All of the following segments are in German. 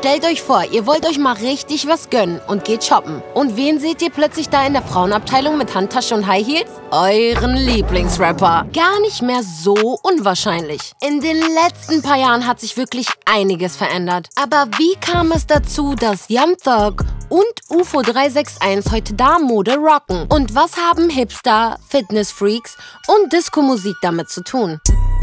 stellt euch vor, ihr wollt euch mal richtig was gönnen und geht shoppen. Und wen seht ihr plötzlich da in der Frauenabteilung mit Handtasche und High Heels? Euren Lieblingsrapper. Gar nicht mehr so unwahrscheinlich. In den letzten paar Jahren hat sich wirklich einiges verändert. Aber wie kam es dazu, dass Young Thug und UFO 361 heute da Mode rocken? Und was haben Hipster, Fitnessfreaks und Disco-Musik damit zu tun?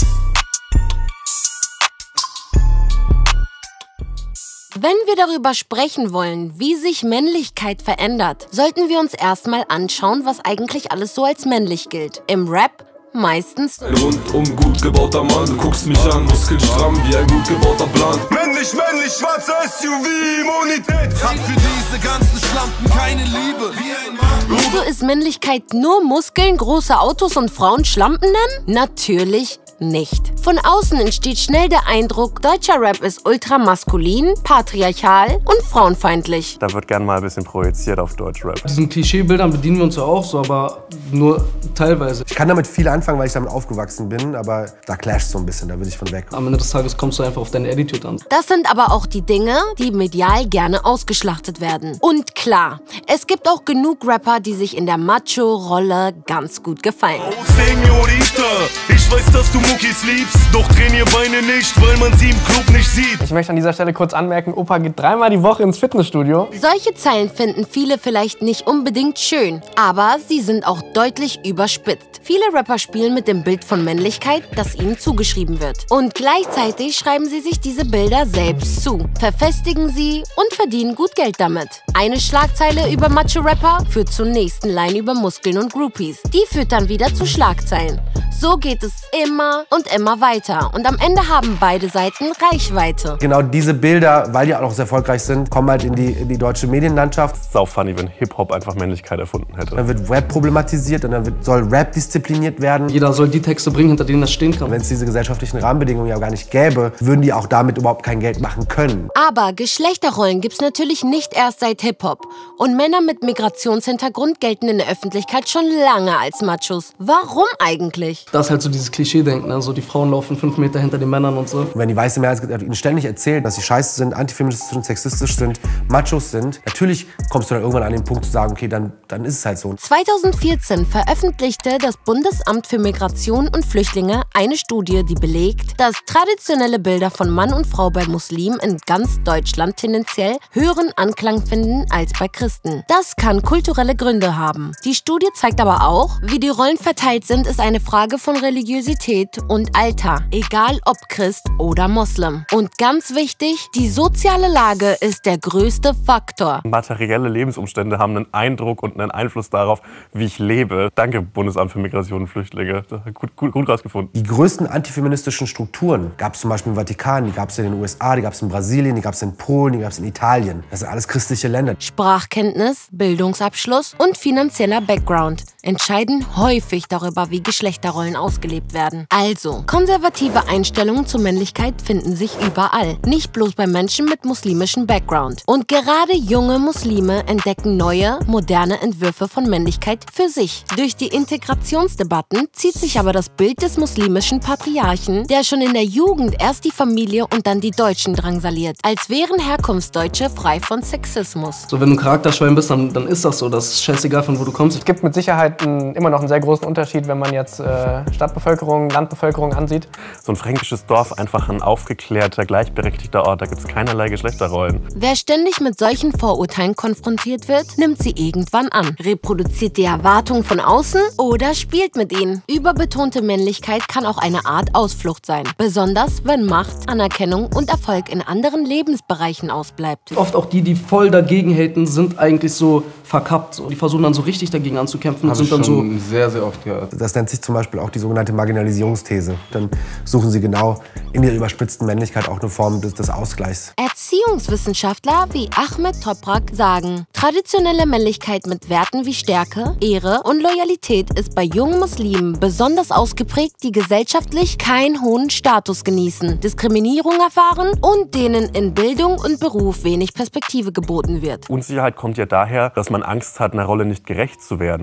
Wenn wir darüber sprechen wollen, wie sich Männlichkeit verändert, sollten wir uns erstmal anschauen, was eigentlich alles so als männlich gilt. Im Rap meistens ein rundum gut gebauter Mann, du guckst mich an, muskelstramm wie ein gut gebauter Plan. Männlich, männlich, schwarzer SUV, Immunität. Hab für diese ganzen Schlampen keine Liebe. Also ist Männlichkeit nur Muskeln, große Autos und Frauen Schlampen nennen? Natürlich nicht. Von außen entsteht schnell der Eindruck, deutscher Rap ist ultramaskulin, patriarchal und frauenfeindlich. Da wird gern mal ein bisschen projiziert auf Deutschrap. Diesen Klischeebildern bedienen wir uns ja auch so, aber nur teilweise. Ich kann damit viel anfangen, weil ich damit aufgewachsen bin, aber da clasht so ein bisschen, da will ich von weg. Am Ende des Tages kommst du einfach auf deine Attitude an. Das sind aber auch die Dinge, die medial gerne ausgeschlachtet werden. Und klar, es gibt auch genug Rapper, die sich in der Macho-Rolle ganz gut gefallen. Oh, Señorita, ich weiß, dass du Muckis liebst, doch trainier Beine nicht, weil man sie im Club nicht sieht. Ich möchte an dieser Stelle kurz anmerken, Opa geht 3-mal die Woche ins Fitnessstudio. Solche Zeilen finden viele vielleicht nicht unbedingt schön, aber sie sind auch deutlich überspitzt. Viele Rapper spielen mit dem Bild von Männlichkeit, das ihnen zugeschrieben wird. Und gleichzeitig schreiben sie sich diese Bilder selbst zu, verfestigen sie und verdienen gut Geld damit. Eine Schlagzeile über Macho-Rapper führt zur nächsten Line über Muskeln und Groupies. Die führt dann wieder zu Schlagzeilen. So geht es immer und immer weiter. Und am Ende haben beide Seiten Reichweite. Genau diese Bilder, weil die auch noch sehr erfolgreich sind, kommen halt in die deutsche Medienlandschaft. Sau funny, wenn Hip-Hop einfach Männlichkeit erfunden hätte. Dann wird Rap problematisiert und dann soll Rap diszipliniert werden. Jeder soll die Texte bringen, hinter denen er stehen kann. Wenn es diese gesellschaftlichen Rahmenbedingungen ja gar nicht gäbe, würden die auch damit überhaupt kein Geld machen können. Aber Geschlechterrollen gibt's natürlich nicht erst seit Hip-Hop. Und Männer mit Migrationshintergrund gelten in der Öffentlichkeit schon lange als Machos. Warum eigentlich? Das ist halt so dieses Klischee-Denken, ne? So die Frauen laufen 5 Meter hinter den Männern und so. Und wenn die weiße Mehrheit ihnen ständig erzählt, dass sie scheiße sind, antifeministisch sind, sexistisch sind, Machos sind, natürlich kommst du dann irgendwann an den Punkt zu sagen, okay, dann ist es halt so. 2014 veröffentlichte das Bundesamt für Migration und Flüchtlinge eine Studie, die belegt, dass traditionelle Bilder von Mann und Frau bei Muslimen in ganz Deutschland tendenziell höheren Anklang finden als bei Christen. Das kann kulturelle Gründe haben. Die Studie zeigt aber auch, wie die Rollen verteilt sind, ist eine Frage von Religiosität und Alter, egal ob Christ oder Moslem. Und ganz wichtig, die soziale Lage ist der größte Faktor. Materielle Lebensumstände haben einen Eindruck und einen Einfluss darauf, wie ich lebe. Danke, Bundesamt für Migration und Flüchtlinge. Gut rausgefunden. Die größten antifeministischen Strukturen gab es zum Beispiel im Vatikan, die gab es in den USA, die gab es in Brasilien, die gab es in Polen, die gab es in Italien. Das sind alles christliche Länder. Sprachkenntnis, Bildungsabschluss und finanzieller Background entscheiden häufig darüber, wie Geschlechterrollen ausgelebt werden. Also, konservative Einstellungen zur Männlichkeit finden sich überall, nicht bloß bei Menschen mit muslimischem Background. Und gerade junge Muslime entdecken neue, moderne Entwürfe von Männlichkeit für sich. Durch die Integrationsdebatten zieht sich aber das Bild des muslimischen Patriarchen, der schon in der Jugend erst die Familie und dann die Deutschen drangsaliert, als wären Herkunftsdeutsche frei von Sexismus. So, wenn du ein Charakterschwein bist, dann ist das so. Das ist scheißegal, von wo du kommst. Es gibt mit Sicherheit immer noch einen sehr großen Unterschied, wenn man jetzt Stadtbevölkerung, Landbevölkerung ansieht. So ein fränkisches Dorf, einfach ein aufgeklärter, gleichberechtigter Ort, da gibt es keinerlei Geschlechterrollen. Wer ständig mit solchen Vorurteilen konfrontiert wird, nimmt sie irgendwann an, reproduziert die Erwartungen von außen oder spielt mit ihnen. Überbetonte Männlichkeit kann auch eine Art Ausflucht sein, besonders wenn Macht, Anerkennung und Erfolg in anderen Lebensbereichen ausbleibt. Oft auch die voll dagegen haten, sind eigentlich so verkappt. So. Die versuchen dann so richtig dagegen anzukämpfen und sind dann so... sehr, sehr oft gehört. Das nennt sich zum Beispiel auch die sogenannte Marginalisierungsthese. Dann suchen sie genau in der überspitzten Männlichkeit auch eine Form des Ausgleichs. Erziehungswissenschaftler wie Ahmed Toprak sagen, traditionelle Männlichkeit mit Werten wie Stärke, Ehre und Loyalität ist bei jungen Muslimen besonders ausgeprägt, die gesellschaftlich keinen hohen Status genießen, Diskriminierung erfahren und denen in Bildung und Beruf wenig Perspektive geboten wird. Unsicherheit kommt ja daher, dass man Angst hat, einer Rolle nicht gerecht zu werden. Wir können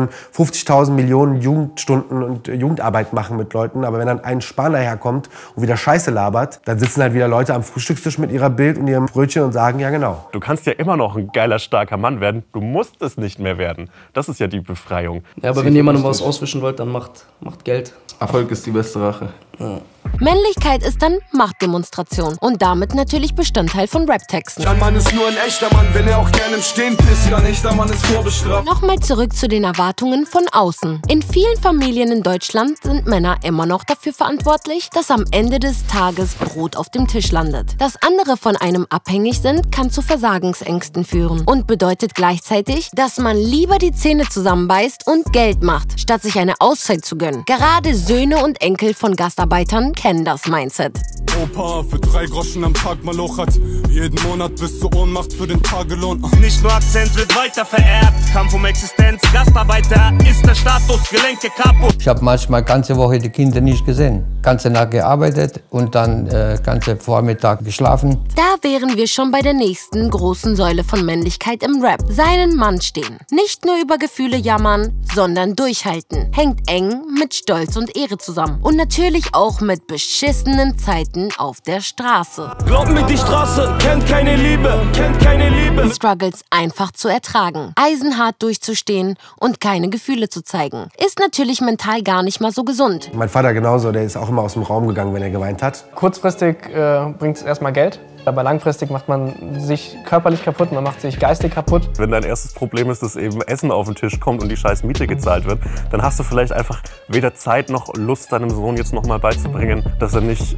können 50.000 Millionen Jugendstunden und Jugendarbeit machen mit Leuten, aber wenn dann ein Spahn daherkommt und wieder Scheiße labert, dann sitzen halt wieder Leute am Frühstückstisch mit ihrer Bild und ihrem Brötchen und sagen, ja genau. Du kannst ja immer noch ein geiler, starker Mann werden, du musst es nicht mehr werden. Das ist ja die Befreiung. Ja, aber wenn jemandem was auswischen wollt, dann macht Geld. Erfolg ist die beste Rache. Ja. Männlichkeit ist dann Machtdemonstration und damit natürlich Bestandteil von Rap-Texten. Ein Mann ist nur ein echter Mann, wenn er auch gerne im Stehen pisst. Ja, ein echter Mann ist vorbestraft. Nochmal zurück zu den Erwartungen von außen. In vielen Familien in Deutschland sind Männer immer noch dafür verantwortlich, dass am Ende des Tages Brot auf dem Tisch landet. Dass andere von einem abhängig sind, kann zu Versagensängsten führen und bedeutet gleichzeitig, dass man lieber die Zähne zusammenbeißt und Geld macht, statt sich eine Auszeit zu gönnen. Gerade Söhne und Enkel von Gastarbeitern kennen das Mindset. Opa für 3 Groschen am Tag malochert. Jeden Monat bis zur Ohnmacht für den Tagelohn. Nicht nur Akzent wird weiter vererbt. Kampf um Existenz, Gastarbeiter ist der Status, Gelenke kaputt. Ich habe manchmal ganze Woche die Kinder nicht gesehen. Ganze Nacht gearbeitet und dann ganze Vormittag geschlafen. Da wären wir schon bei der nächsten großen Säule von Männlichkeit im Rap. Seinen Mann stehen. Nicht nur über Gefühle jammern, sondern durchhalten. Hängt eng mit Stolz und Ehre zusammen. Und natürlich auch mit beschissenen Zeiten auf der Straße. Glaub mir, die Straße kennt keine Liebe, kennt keine Liebe. Struggles einfach zu ertragen, eisenhart durchzustehen und keine Gefühle zu zeigen. Ist natürlich mental gar nicht mal so gesund. Mein Vater genauso, der ist auch immer aus dem Raum gegangen, wenn er geweint hat. Kurzfristig bringt es erstmal Geld. Aber langfristig macht man sich körperlich kaputt, man macht sich geistig kaputt. Wenn dein erstes Problem ist, dass eben Essen auf den Tisch kommt und die scheiß Miete gezahlt wird, dann hast du vielleicht einfach weder Zeit noch Lust, deinem Sohn jetzt noch mal beizubringen, dass er nicht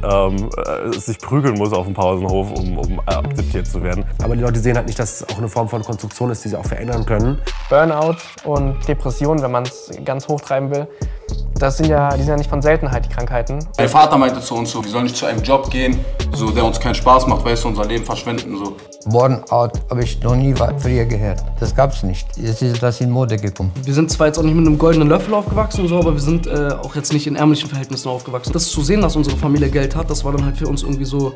sich prügeln muss auf dem Pausenhof, um akzeptiert zu werden. Aber die Leute sehen halt nicht, dass es auch eine Form von Konstruktion ist, die sie auch verändern können. Burnout und Depression, wenn man es ganz hochtreiben will, die sind ja nicht von Seltenheit, die Krankheiten. Mein Vater meinte zu uns so, wir sollen nicht zu einem Job gehen, so, der uns keinen Spaß macht, weißt du, unser Leben verschwenden. So. Burnout habe ich noch nie früher gehört. Das gab's nicht. Jetzt ist das in Mode gekommen. Wir sind zwar jetzt auch nicht mit einem goldenen Löffel aufgewachsen und so, aber wir sind auch jetzt nicht in ärmlichen Verhältnissen aufgewachsen. Das zu sehen, dass unsere Familie Geld hat, das war dann halt für uns irgendwie so,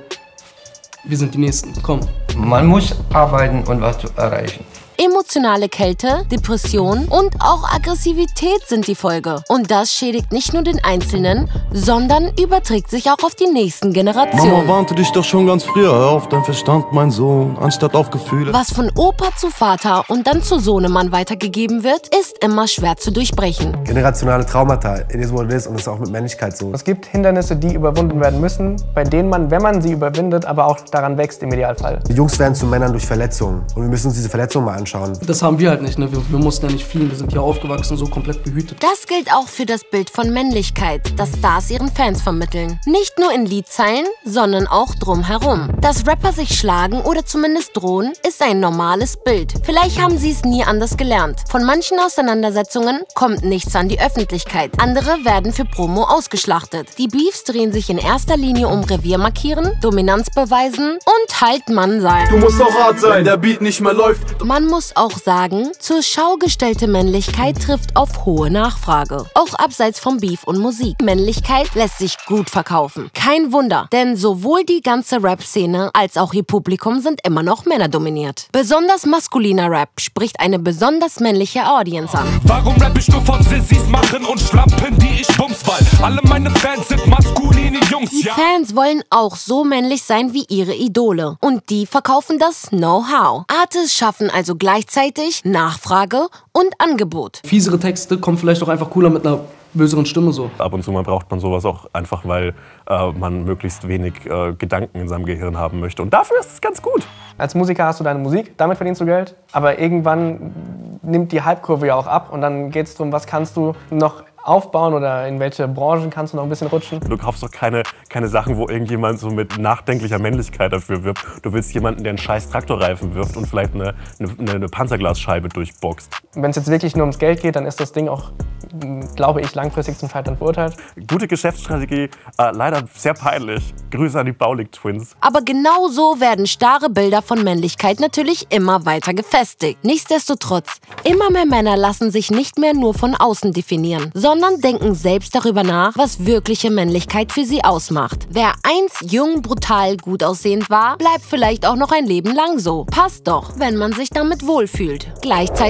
wir sind die Nächsten, komm. Man muss arbeiten, um was zu erreichen. Emotionale Kälte, Depression und auch Aggressivität sind die Folge. Und das schädigt nicht nur den Einzelnen, sondern überträgt sich auch auf die nächsten Generationen. Mama warnte dich doch schon ganz früh, hör auf dein Verstand, mein Sohn, anstatt auf Gefühle. Was von Opa zu Vater und dann zu Sohnemann weitergegeben wird, ist immer schwer zu durchbrechen. Generationale Traumata, it is what it is, und das ist auch mit Männlichkeit so. Es gibt Hindernisse, die überwunden werden müssen, bei denen man, wenn man sie überwindet, aber auch daran wächst im Idealfall. Die Jungs werden zu Männern durch Verletzungen und wir müssen uns diese Verletzungen mal anschauen. Das haben wir halt nicht, ne? Wir mussten ja nicht fliehen, wir sind hier aufgewachsen, so komplett behütet. Das gilt auch für das Bild von Männlichkeit, das Stars ihren Fans vermitteln. Nicht nur in Liedzeilen, sondern auch drumherum. Dass Rapper sich schlagen oder zumindest drohen, ist ein normales Bild. Vielleicht haben sie es nie anders gelernt. Von manchen Auseinandersetzungen kommt nichts an die Öffentlichkeit. Andere werden für Promo ausgeschlachtet. Die Beefs drehen sich in erster Linie um Revier markieren, Dominanz beweisen und halt Mann sein. Du musst auch hart sein, der Beat nicht mehr läuft. Man muss auch sagen, zur Schau gestellte Männlichkeit trifft auf hohe Nachfrage. Auch abseits von Beef und Musik. Männlichkeit lässt sich gut verkaufen. Kein Wunder, denn sowohl die ganze Rap-Szene als auch ihr Publikum sind immer noch männerdominiert. Besonders maskuliner Rap spricht eine besonders männliche Audience an. Warum rapp ich nur von Sissys machen und Schlampen, die ich bums, weil alle meine Fans sind maskuline Jungs, Die Fans wollen auch so männlich sein wie ihre Idole. Und die verkaufen das Know-how. Artists schaffen also gleichzeitig Nachfrage und Angebot. Fiesere Texte kommen vielleicht auch einfach cooler mit einer böseren Stimme so. Ab und zu mal braucht man sowas auch einfach, weil man möglichst wenig Gedanken in seinem Gehirn haben möchte. Und dafür ist es ganz gut. Als Musiker hast du deine Musik, damit verdienst du Geld. Aber irgendwann nimmt die Halbkurve ja auch ab und dann geht es darum, was kannst du noch aufbauen oder in welche Branchen kannst du noch ein bisschen rutschen. Du kaufst doch keine Sachen, wo irgendjemand so mit nachdenklicher Männlichkeit dafür wirbt. Du willst jemanden, der einen scheiß Traktorreifen wirft und vielleicht eine Panzerglasscheibe durchboxt. Wenn es jetzt wirklich nur ums Geld geht, dann ist das Ding auch, glaube ich, langfristig zum Scheitern verurteilt. Gute Geschäftsstrategie, leider sehr peinlich. Grüße an die Baulig-Twins. Aber genau so werden starre Bilder von Männlichkeit natürlich immer weiter gefestigt. Nichtsdestotrotz, immer mehr Männer lassen sich nicht mehr nur von außen definieren, sondern denken selbst darüber nach, was wirkliche Männlichkeit für sie ausmacht. Wer einst jung, brutal, gut aussehend war, bleibt vielleicht auch noch ein Leben lang so. Passt doch, wenn man sich damit wohlfühlt. Gleichzeitig finden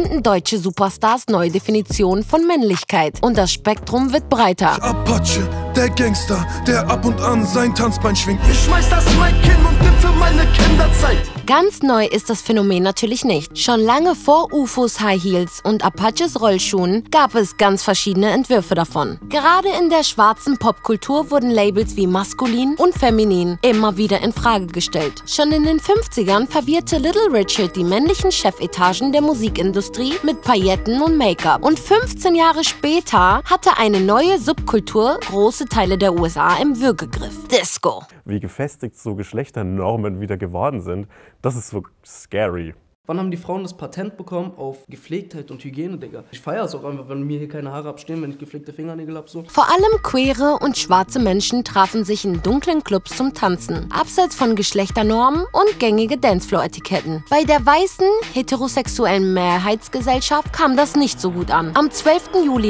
finden deutsche Superstars neue Definitionen von Männlichkeit und das Spektrum wird breiter. Apache, der Gangster, der ab und an sein Tanzbein schwingt. Ich schmeiß das Mic hin und nimm für meine Kinderzeit. Ganz neu ist das Phänomen natürlich nicht. Schon lange vor UFOs High Heels und Apaches Rollschuhen gab es ganz verschiedene Entwürfe davon. Gerade in der schwarzen Popkultur wurden Labels wie maskulin und feminin immer wieder in Frage gestellt. Schon in den 50ern verwirrte Little Richard die männlichen Chefetagen der Musikindustrie mit Pailletten und Make-up. Und 15 Jahre später hatte eine neue Subkultur große Teile der USA im Würgegriff. Disco. Wie gefestigt so Geschlechternormen wieder geworden sind, das ist so scary. Wann haben die Frauen das Patent bekommen auf Gepflegtheit und Hygiene, Digga? Ich feiere es auch einfach, wenn mir hier keine Haare abstehen, wenn ich gepflegte Fingernägel hab, so. Vor allem queere und schwarze Menschen trafen sich in dunklen Clubs zum Tanzen, abseits von Geschlechternormen und gängige Dancefloor-Etiketten. Bei der weißen, heterosexuellen Mehrheitsgesellschaft kam das nicht so gut an. Am 12. Juli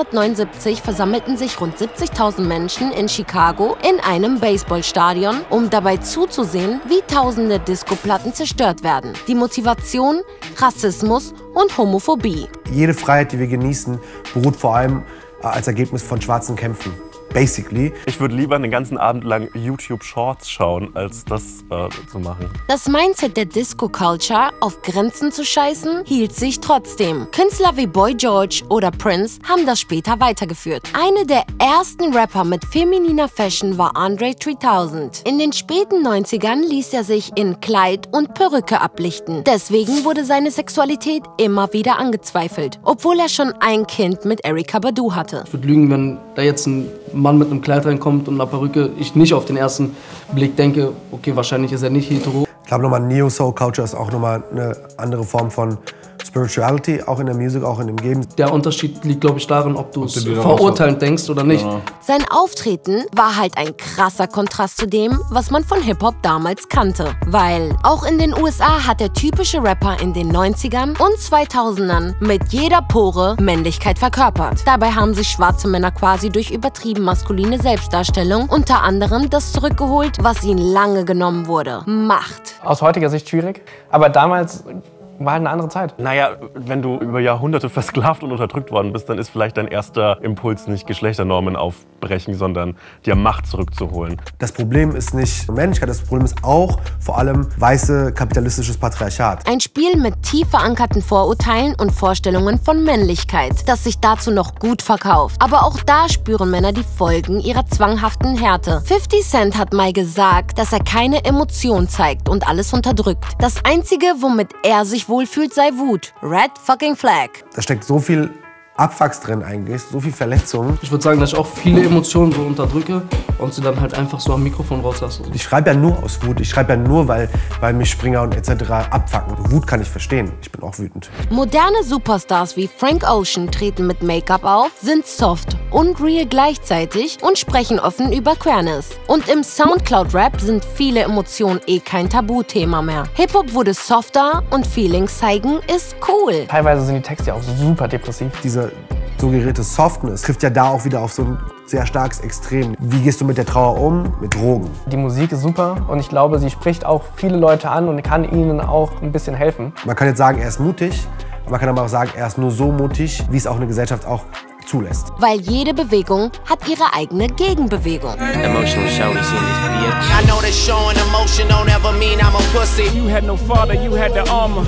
1979 versammelten sich rund 70.000 Menschen in Chicago in einem Baseballstadion, um dabei zuzusehen, wie tausende Discoplatten zerstört werden. Die Motivation: Rassismus und Homophobie. Jede Freiheit, die wir genießen, beruht vor allem als Ergebnis von schwarzen Kämpfen. Basically. Ich würde lieber einen ganzen Abend lang YouTube-Shorts schauen, als das zu machen. Das Mindset der Disco-Culture, auf Grenzen zu scheißen, hielt sich trotzdem. Künstler wie Boy George oder Prince haben das später weitergeführt. Eine der ersten Rapper mit femininer Fashion war Andre 3000. In den späten 90ern ließ er sich in Kleid und Perücke ablichten. Deswegen wurde seine Sexualität immer wieder angezweifelt, obwohl er schon ein Kind mit Erykah Badu hatte. Ich würde lügen, wenn da jetzt ein Mann mit einem Kleid reinkommt und einer Perücke, ich nicht auf den ersten Blick denke, okay, wahrscheinlich ist er nicht hetero. Ich glaube nochmal, Neo-Soul-Culture ist auch nochmal eine andere Form von Spirituality, auch in der Musik, auch in dem Geben. Der Unterschied liegt, glaube ich, darin, ob du es verurteilend denkst oder nicht. Ja. Sein Auftreten war halt ein krasser Kontrast zu dem, was man von Hip-Hop damals kannte. Weil auch in den USA hat der typische Rapper in den 90ern und 2000ern mit jeder Pore Männlichkeit verkörpert. Dabei haben sich schwarze Männer quasi durch übertrieben maskuline Selbstdarstellung unter anderem das zurückgeholt, was ihnen lange genommen wurde: Macht. Aus heutiger Sicht schwierig, aber damals war halt eine andere Zeit. Naja, wenn du über Jahrhunderte versklavt und unterdrückt worden bist, dann ist vielleicht dein erster Impuls nicht Geschlechternormen aufbrechen, sondern dir Macht zurückzuholen. Das Problem ist nicht Männlichkeit, das Problem ist auch vor allem weiße kapitalistisches Patriarchat. Ein Spiel mit tief verankerten Vorurteilen und Vorstellungen von Männlichkeit, das sich dazu noch gut verkauft. Aber auch da spüren Männer die Folgen ihrer zwanghaften Härte. 50 Cent hat mal gesagt, dass er keine Emotion zeigt und alles unterdrückt. Das Einzige, womit er sich wohlfühlt, sei Wut. Red fucking flag. Da steckt so viel Abfucks drin eigentlich, so viel Verletzungen. Ich würde sagen, dass ich auch viele Emotionen so unterdrücke und sie dann halt einfach so am Mikrofon rauslasse. Ich schreibe ja nur aus Wut. Ich schreibe ja nur, weil mich Springer und etc. abfucken. Wut kann ich verstehen. Ich bin auch wütend. Moderne Superstars wie Frank Ocean treten mit Make-up auf, sind soft und real gleichzeitig und sprechen offen über Queerness. Und im Soundcloud-Rap sind viele Emotionen kein Tabuthema mehr. Hip-Hop wurde softer und Feelings zeigen ist cool. Teilweise sind die Texte ja auch super depressiv. Diese suggerierte Softness trifft ja da auch wieder auf so ein sehr starkes Extrem. Wie gehst du mit der Trauer um? Mit Drogen. Die Musik ist super und ich glaube, sie spricht auch viele Leute an und kann ihnen auch ein bisschen helfen. Man kann jetzt sagen, er ist mutig, aber man kann aber auch sagen, er ist nur so mutig, wie es auch eine Gesellschaft auch zulässt. Weil jede Bewegung hat ihre eigene Gegenbewegung. Emotional shorties in this bitch. I know that showing emotion don't ever mean I'm a pussy. You had no father, you had the armor.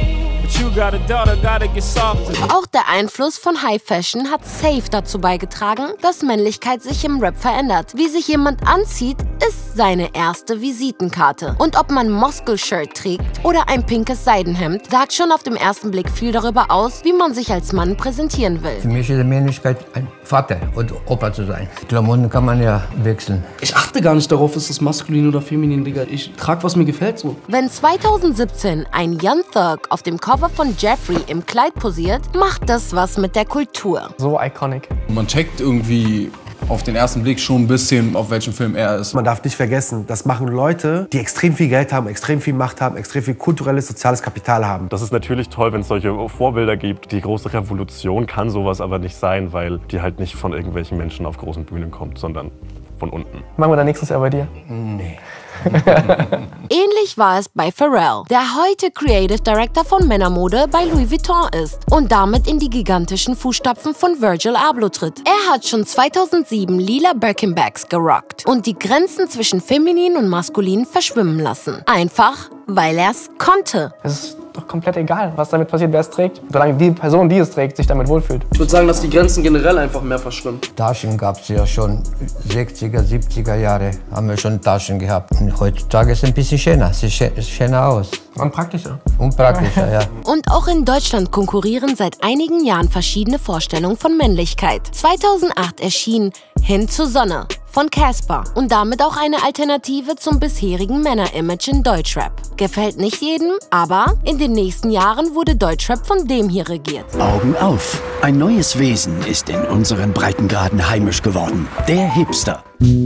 Auch der Einfluss von High Fashion hat safe dazu beigetragen, dass Männlichkeit sich im Rap verändert. Wie sich jemand anzieht, ist seine erste Visitenkarte. Und ob man Muscle-Shirt trägt oder ein pinkes Seidenhemd, sagt schon auf den ersten Blick viel darüber aus, wie man sich als Mann präsentieren will. Für mich ist die Männlichkeit ein Vater und Opa zu sein. Klamotten kann man ja wechseln. Ich achte gar nicht darauf, ist das maskulin oder feminin, Digga. Ich trage, was mir gefällt so. Wenn 2017 ein Young Thug auf dem Cover von Jeffrey im Kleid posiert, macht das was mit der Kultur. So iconic. Man checkt irgendwie auf den ersten Blick schon ein bisschen, auf welchem Film er ist. Man darf nicht vergessen, das machen Leute, die extrem viel Geld haben, extrem viel Macht haben, extrem viel kulturelles, soziales Kapital haben. Das ist natürlich toll, wenn es solche Vorbilder gibt. Die große Revolution kann sowas aber nicht sein, weil die halt nicht von irgendwelchen Menschen auf großen Bühnen kommt, sondern von unten. Machen wir dann nächstes Jahr bei dir? Nee. Ähnlich war es bei Pharrell, der heute Creative Director von Männermode bei Louis Vuitton ist und damit in die gigantischen Fußstapfen von Virgil Abloh tritt. Er hat schon 2007 lila Birkenbags gerockt und die Grenzen zwischen feminin und maskulin verschwimmen lassen. Einfach, weil er es konnte. Es ist doch komplett egal, was damit passiert, wer es trägt. Solange die Person, die es trägt, sich damit wohlfühlt. Ich würde sagen, dass die Grenzen generell einfach mehr verschwimmen. Taschen gab es ja schon 60er, 70er Jahre, haben wir schon Taschen gehabt. Und heutzutage ist es ein bisschen schöner, sieht schöner aus. Und praktischer. Und praktischer, ja. Und auch in Deutschland konkurrieren seit einigen Jahren verschiedene Vorstellungen von Männlichkeit. 2008 erschien Hin zur Sonne von Casper und damit auch eine Alternative zum bisherigen Männer-Image in Deutschrap. Gefällt nicht jedem, aber in den nächsten Jahren wurde Deutschrap von dem hier regiert. Augen auf! Ein neues Wesen ist in unseren Breitengraden heimisch geworden. Der Hipster.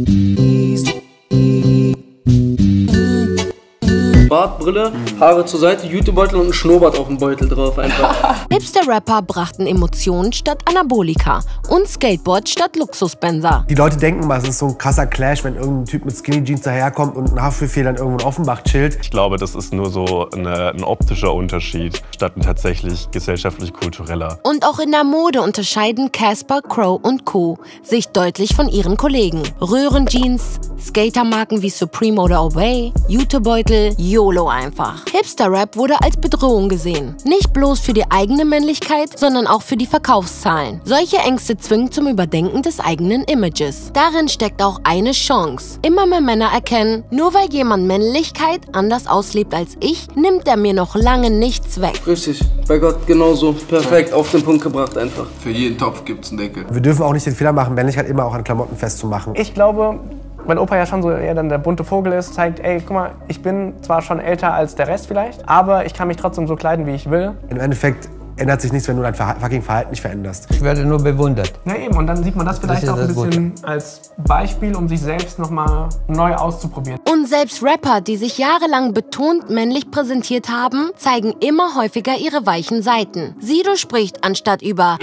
Bart, Brille, Haare zur Seite, Jutebeutel und ein Schnurrbart auf dem Beutel drauf einfach. Hipster-Rapper brachten Emotionen statt Anabolika und Skateboard statt Luxusbenzer. Die Leute denken mal, es ist so ein krasser Clash, wenn irgendein Typ mit Skinny Jeans daherkommt und ein Haftbefehl dann irgendwo in Offenbach chillt. Ich glaube, das ist nur so ein optischer Unterschied, statt ein tatsächlich gesellschaftlich-kultureller. Und auch in der Mode unterscheiden Casper, Crow und Co. sich deutlich von ihren Kollegen. Röhrenjeans, Skatermarken wie Supreme oder Obey, Jutebeutel, YOLO einfach. Hipster-Rap wurde als Bedrohung gesehen. Nicht bloß für die eigene Männlichkeit, sondern auch für die Verkaufszahlen. Solche Ängste zwingen zum Überdenken des eigenen Images. Darin steckt auch eine Chance. Immer mehr Männer erkennen, nur weil jemand Männlichkeit anders auslebt als ich, nimmt er mir noch lange nichts weg. Richtig, bei Gott genauso. Perfekt, auf den Punkt gebracht einfach. Für jeden Topf gibt's einen Deckel. Wir dürfen auch nicht den Fehler machen, Männlichkeit immer auch an Klamotten festzumachen. Ich glaube, weil Opa ja schon so eher dann der bunte Vogel ist, zeigt, ey, guck mal, ich bin zwar schon älter als der Rest vielleicht, aber ich kann mich trotzdem so kleiden, wie ich will. Im Endeffekt ändert sich nichts, wenn du dein fucking Verhalten nicht veränderst. Ich werde nur bewundert. Ja eben, und dann sieht man das vielleicht auch ein bisschen als Beispiel, um sich selbst nochmal neu auszuprobieren. Und selbst Rapper, die sich jahrelang betont männlich präsentiert haben, zeigen immer häufiger ihre weichen Seiten. Sido spricht anstatt über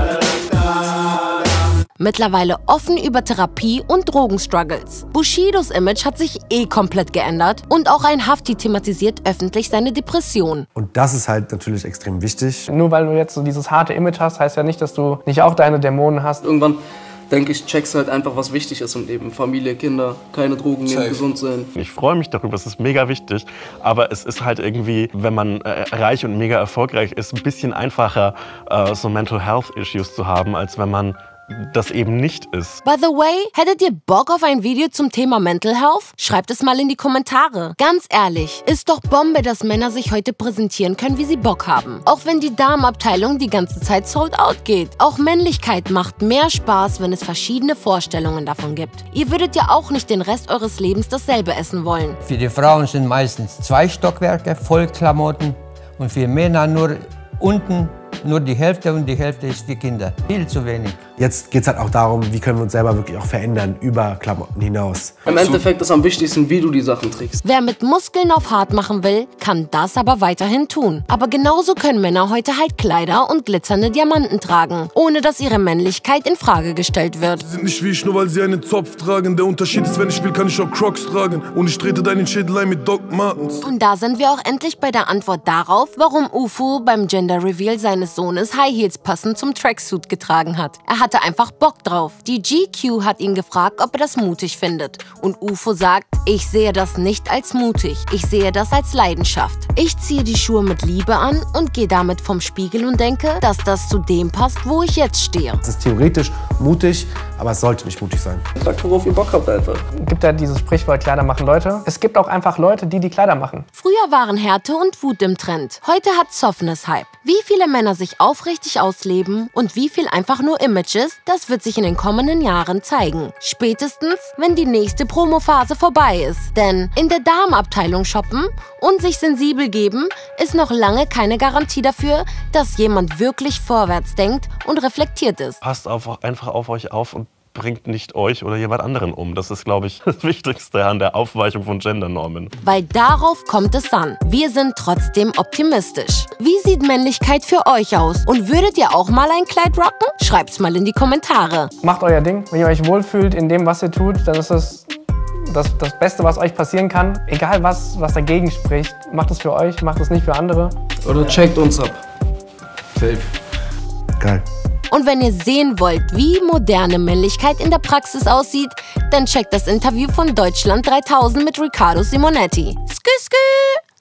mittlerweile offen über Therapie und Drogenstruggles. Bushidos Image hat sich komplett geändert und auch ein Hafti thematisiert öffentlich seine Depression. Und das ist halt natürlich extrem wichtig. Nur weil du jetzt so dieses harte Image hast, heißt ja nicht, dass du nicht auch deine Dämonen hast. Irgendwann denke ich, checkst halt einfach, was wichtig ist im Leben. Familie, Kinder, keine Drogen nehmen, gesund sein. Ich freue mich darüber, es ist mega wichtig, aber es ist halt irgendwie, wenn man reich und mega erfolgreich ist, ein bisschen einfacher, so Mental Health Issues zu haben, als wenn man das eben nicht ist. By the way, hättet ihr Bock auf ein Video zum Thema Mental Health? Schreibt es mal in die Kommentare. Ganz ehrlich, ist doch Bombe, dass Männer sich heute präsentieren können, wie sie Bock haben. Auch wenn die Damenabteilung die ganze Zeit sold out geht. Auch Männlichkeit macht mehr Spaß, wenn es verschiedene Vorstellungen davon gibt. Ihr würdet ja auch nicht den Rest eures Lebens dasselbe essen wollen. Für die Frauen sind meistens 2 Stockwerke voll Klamotten und für Männer nur unten nur die Hälfte und die Hälfte ist für Kinder. Viel zu wenig. Jetzt geht es halt auch darum, wie können wir uns selber wirklich auch verändern über Klamotten hinaus. Im Endeffekt ist am wichtigsten, wie du die Sachen trägst. Wer mit Muskeln auf hart machen will, kann das aber weiterhin tun. Aber genauso können Männer heute halt Kleider und glitzernde Diamanten tragen, ohne dass ihre Männlichkeit in Frage gestellt wird. Sie sind nicht wie ich, nur weil sie einen Zopf tragen. Der Unterschied ist, wenn ich will, kann ich auch Crocs tragen. Und ich trete deinen Schädel ein mit Doc Martens. Und da sind wir auch endlich bei der Antwort darauf, warum UFO beim Gender Reveal seines Sohnes High Heels passend zum Tracksuit getragen hat. Er hatte einfach Bock drauf. Die GQ hat ihn gefragt, ob er das mutig findet. Und UFO sagt, ich sehe das nicht als mutig, ich sehe das als Leidenschaft. Ich ziehe die Schuhe mit Liebe an und gehe damit vom Spiegel und denke, dass das zu dem passt, wo ich jetzt stehe. Es ist theoretisch mutig, aber es sollte nicht mutig sein. Sagt, worauf ihr Bock habt einfach. Es gibt ja dieses Sprichwort, Kleider machen Leute. Es gibt auch einfach Leute, die Kleider machen. Früher waren Härte und Wut im Trend. Heute hat Softness Hype. Wie viele Männer sich aufrichtig ausleben und wie viel einfach nur Image ist, das wird sich in den kommenden Jahren zeigen. Spätestens, wenn die nächste Promophase vorbei ist. Denn in der Damenabteilung shoppen und sich sensibel geben, ist noch lange keine Garantie dafür, dass jemand wirklich vorwärts denkt und reflektiert ist. Passt einfach auf euch auf und bringt nicht euch oder jemand anderen um. Das ist, glaube ich, das Wichtigste an der Aufweichung von Gendernormen. Weil darauf kommt es an. Wir sind trotzdem optimistisch. Wie sieht Männlichkeit für euch aus? Und würdet ihr auch mal ein Kleid rocken? Schreibt's mal in die Kommentare. Macht euer Ding. Wenn ihr euch wohlfühlt in dem, was ihr tut, dann ist das das Beste, was euch passieren kann. Egal was dagegen spricht, macht es für euch, macht es nicht für andere. Oder checkt uns ab. Safe. Geil. Und wenn ihr sehen wollt, wie moderne Männlichkeit in der Praxis aussieht, dann checkt das Interview von Deutschland 3000 mit Riccardo Simonetti. Skü, skü!